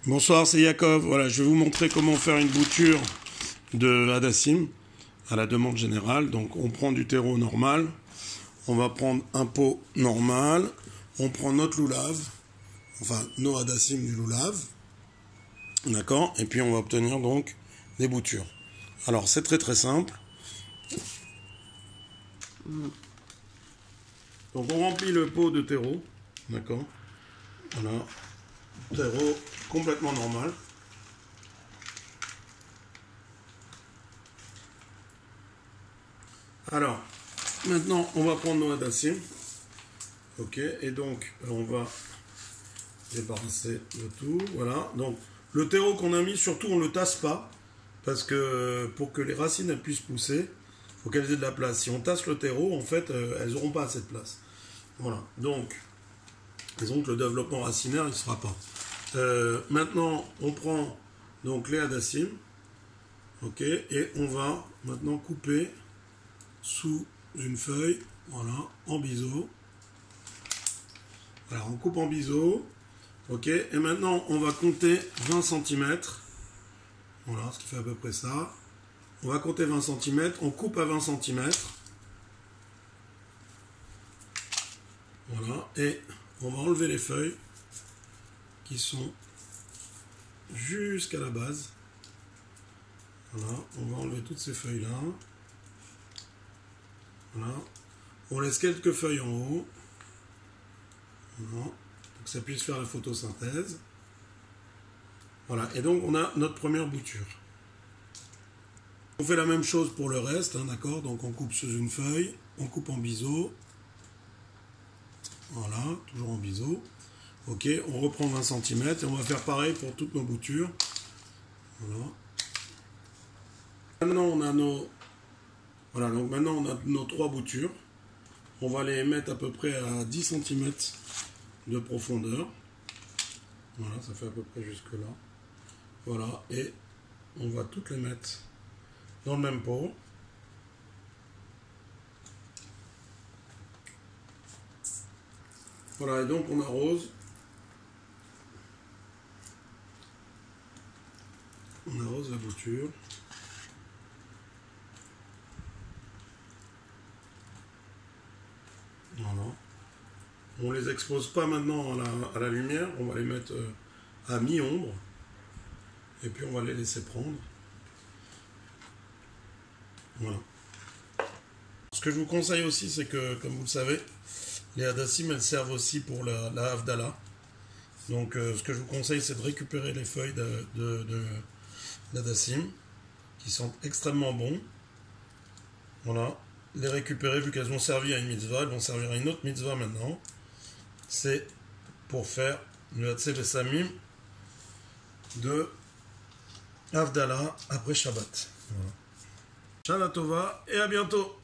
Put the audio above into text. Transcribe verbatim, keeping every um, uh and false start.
Bonsoir, c'est Yaakov. Voilà, je vais vous montrer comment faire une bouture de Hadassim à la demande générale. Donc, on prend du terreau normal, on va prendre un pot normal, on prend notre loulave, enfin nos Hadassim du loulave, d'accord, et puis on va obtenir donc des boutures. Alors, c'est très très simple. Donc, on remplit le pot de terreau, d'accord, voilà, terreau complètement normal. Alors, maintenant, on va prendre nos Hadassim. Ok, et donc, on va débarrasser le tout. Voilà, donc, le terreau qu'on a mis, surtout, on ne le tasse pas. Parce que pour que les racines elles puissent pousser, il faut qu'elles aient de la place. Si on tasse le terreau, en fait, euh, elles n'auront pas assez de place. Voilà, donc, disons que le développement racinaire, il ne se fera pas. Euh, maintenant, on prend donc les Hadassim. Ok, et on va maintenant couper sous une feuille, voilà, en biseau. Voilà, on coupe en biseau. Ok, et maintenant on va compter vingt centimètres. Voilà, ce qui fait à peu près ça. On va compter vingt centimètres, on coupe à vingt centimètres. Voilà, et on va enlever les feuilles qui sont jusqu'à la base. Voilà, on va enlever toutes ces feuilles là. Voilà, on laisse quelques feuilles en haut. Voilà, pour que ça puisse faire la photosynthèse. Voilà, et donc on a notre première bouture. On fait la même chose pour le reste, hein, d'accord? Donc on coupe sous une feuille, on coupe en biseau. Voilà, toujours en biseau. Ok, on reprend vingt centimètres et on va faire pareil pour toutes nos boutures. Voilà. Maintenant on a nos. Voilà, donc maintenant on a nos trois boutures. On va les mettre à peu près à dix centimètres de profondeur. Voilà, ça fait à peu près jusque là. Voilà, et on va toutes les mettre dans le même pot. Voilà, et donc on arrose. On arrose la bouture. Voilà. On les expose pas maintenant à la, à la lumière, on va les mettre euh, à mi-ombre. Et puis on va les laisser prendre. Voilà. Ce que je vous conseille aussi, c'est que, comme vous le savez, les Hadassim, elles servent aussi pour la, la Havdalah. Donc euh, ce que je vous conseille, c'est de récupérer les feuilles de, de, de, d'Hadassim, qui sont extrêmement bons. Voilà. Les récupérer, vu qu'elles ont servi à une mitzvah, elles vont servir à une autre mitzvah maintenant. C'est pour faire le Hatzel et Samim de Havdalah après Shabbat. Voilà. Shana Tova et à bientôt.